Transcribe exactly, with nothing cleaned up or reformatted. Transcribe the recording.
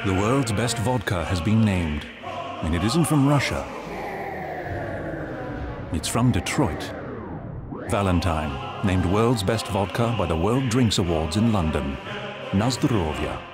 The world's best vodka has been named, and it isn't from Russia. It's from Detroit. Valentine, named world's best vodka by the World Drinks Awards in London. Na zdrowie.